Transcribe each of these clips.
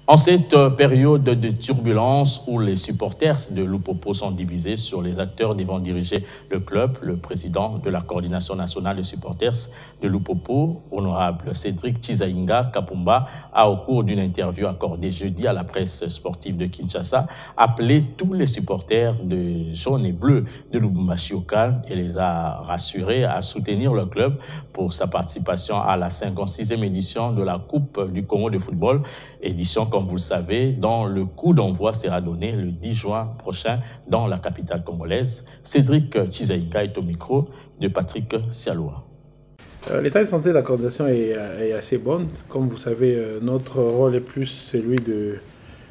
En cette période de turbulence où les supporters de Lupopo sont divisés sur les acteurs devant diriger le club, le président de la coordination nationale des supporters de Lupopo, honorable Cédric Chizaïnga Kapumba, a au cours d'une interview accordée jeudi à la presse sportive de Kinshasa, appelé tous les supporters de jaune et bleu de Lubumbashi au calme et les a rassurés à soutenir le club pour sa participation à la 56e édition de la Coupe du Congo de football, édition comme vous le savez, dont le coup d'envoi sera donné le 10 juin prochain dans la capitale congolaise. Cédric Chizaïnga est au micro de Patrick Sialoa. L'état de santé de la coordination est assez bon. Comme vous savez, notre rôle est plus celui de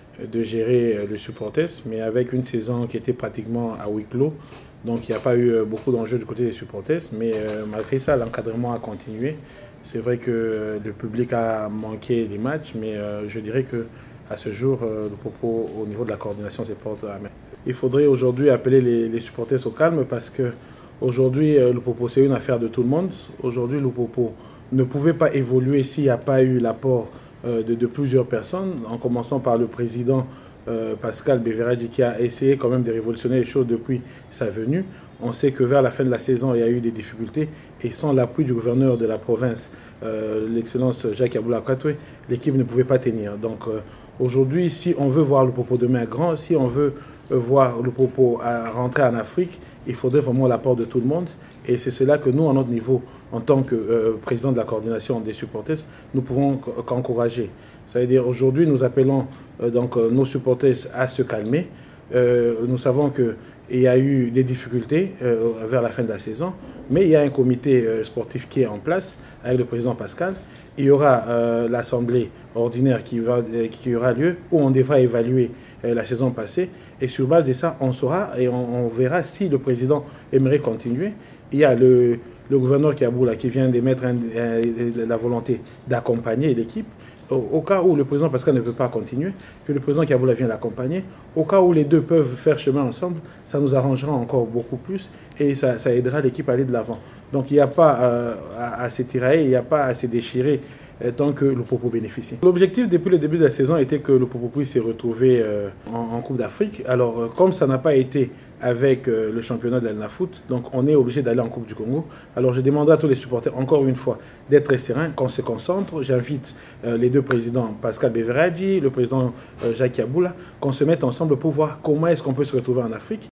gérer le supporters, mais avec une saison qui était pratiquement à huis clos. Donc il n'y a pas eu beaucoup d'enjeux du côté des supporters, mais malgré ça, l'encadrement a continué. C'est vrai que le public a manqué les matchs, mais je dirais qu'à ce jour, le propos au niveau de la coordination se porte à main. Il faudrait aujourd'hui appeler les supporters au calme parce qu'aujourd'hui, le propos, c'est une affaire de tout le monde. Aujourd'hui, le propos ne pouvait pas évoluer s'il n'y a pas eu l'apport de plusieurs personnes, en commençant par le président Pascal Beveradji qui a essayé quand même de révolutionner les choses depuis sa venue. On sait que vers la fin de la saison, il y a eu des difficultés et sans l'appui du gouverneur de la province, l'excellence Jacques Aboula Katoué, l'équipe ne pouvait pas tenir. Donc aujourd'hui, si on veut voir le propos demain grand, si on veut voir le propos rentrer en Afrique, il faudrait vraiment l'apport de tout le monde. Et c'est cela que nous, à notre niveau, en tant que président de la coordination des supporters, nous pouvons qu'encourager. C'est-à-dire aujourd'hui, nous appelons donc nos supporters à se calmer. Nous savons qu'il y a eu des difficultés vers la fin de la saison, mais il y a un comité sportif qui est en place avec le président Pascal. Il y aura l'assemblée ordinaire qui aura lieu où on devra évaluer la saison passée. Et sur base de ça, on saura et on verra si le président aimerait continuer. Il y a le gouverneur Kiaboula qui vient d'émettre la volonté d'accompagner l'équipe. Au cas où le président Pascal ne peut pas continuer, que le président Kiaboula vienne l'accompagner. Au cas où les deux peuvent faire chemin ensemble, ça nous arrangera encore beaucoup plus et ça aidera l'équipe à aller de l'avant. Donc il n'y a pas à se tirailler, il n'y a pas à se déchirer tant que le propos bénéficie. L'objectif depuis le début de la saison était que le propos puisse se retrouver en Coupe d'Afrique. Alors comme ça n'a pas été avec le championnat de l'Alna Foot, donc on est obligé d'aller en Coupe du Congo. Alors je demanderai à tous les supporters encore une fois d'être sereins, qu'on se concentre. J'invite les deux présidents, Pascal Beveradji, le président Jacques Yaboula, qu'on se mette ensemble pour voir comment est-ce qu'on peut se retrouver en Afrique.